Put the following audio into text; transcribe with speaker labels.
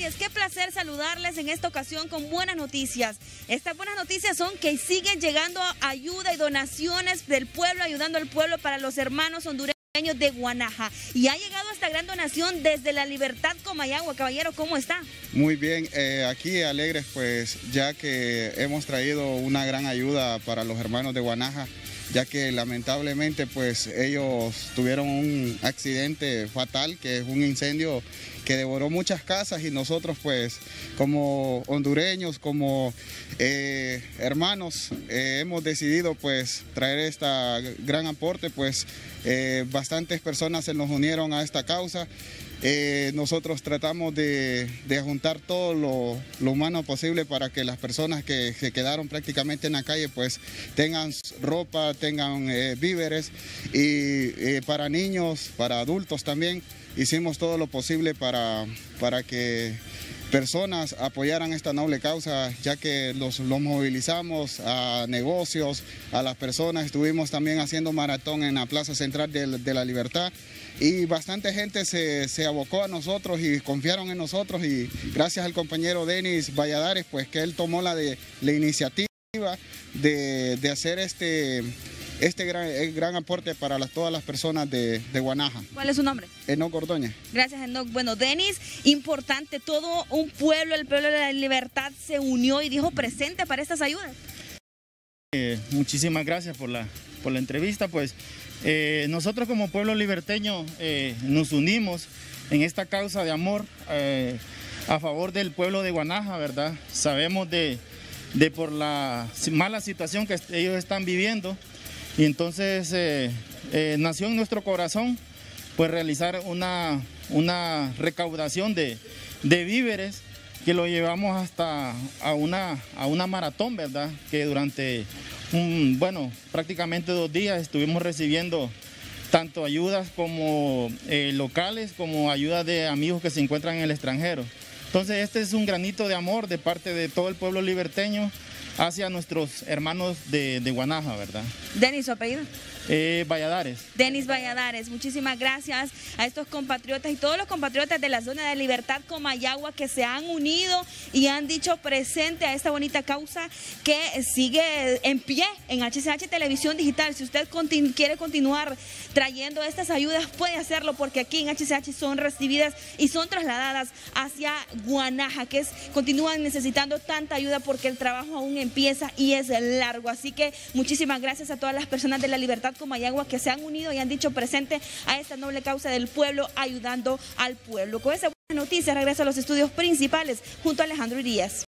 Speaker 1: Aries, qué placer saludarles en esta ocasión con buenas noticias. Estas buenas noticias son que siguen llegando ayuda y donaciones del pueblo, ayudando al pueblo para los hermanos hondureños de Guanaja. Y ha llegado esta gran donación desde La Libertad, Comayagua. Caballero, ¿cómo está?
Speaker 2: Muy bien, aquí alegres pues ya que hemos traído una gran ayuda para los hermanos de Guanaja, ya que lamentablemente pues ellos tuvieron un accidente fatal, que es un incendio que devoró muchas casas, y nosotros pues como hondureños, como hermanos, hemos decidido pues traer esta gran aporte. Pues bastantes personas se nos unieron a esta causa. Nosotros tratamos de juntar todo lo humano posible para que las personas que se quedaron prácticamente en la calle pues tengan ropa, tengan víveres, y para niños, para adultos también. Hicimos todo lo posible para que personas apoyaran esta noble causa, ya que los movilizamos a negocios, a las personas. Estuvimos también haciendo maratón en la Plaza Central de La Libertad, y bastante gente se abocó a nosotros y confiaron en nosotros, y gracias al compañero Denis Valladares, pues que él tomó la iniciativa de hacer este gran aporte para todas las personas de Guanaja.
Speaker 1: ¿Cuál es su nombre?
Speaker 2: Enoc Ordóñez.
Speaker 1: Gracias, Enoc. Bueno, Denis, importante, todo un pueblo, el pueblo de La Libertad se unió y dijo presente para estas ayudas.
Speaker 3: Muchísimas gracias por la entrevista. Pues nosotros como pueblo liberteño nos unimos en esta causa de amor a favor del pueblo de Guanaja, ¿verdad? Sabemos de por la mala situación que ellos están viviendo. Y entonces nació en nuestro corazón pues realizar una recaudación de víveres, que lo llevamos hasta a una maratón, ¿verdad? Que durante prácticamente 2 días estuvimos recibiendo tanto ayudas como locales, como ayudas de amigos que se encuentran en el extranjero. Entonces este es un granito de amor de parte de todo el pueblo liberteño hacia nuestros hermanos de Guanaja, ¿verdad?
Speaker 1: Denis, ¿su apellido?
Speaker 3: Valladares.
Speaker 1: Denis Valladares, muchísimas gracias a estos compatriotas y todos los compatriotas de la zona de Libertad, Comayagua, que se han unido y han dicho presente a esta bonita causa que sigue en pie en HCH Televisión Digital. Si usted quiere continuar trayendo estas ayudas, puede hacerlo, porque aquí en HCH son recibidas y son trasladadas hacia Guanaja, que continúan necesitando tanta ayuda porque el trabajo aún empieza y es largo. Así que muchísimas gracias a todas las personas de La Libertad, Comayagua, que se han unido y han dicho presente a esta noble causa del pueblo, ayudando al pueblo. Con esa buena noticia regreso a los estudios principales junto a Alejandro Díaz.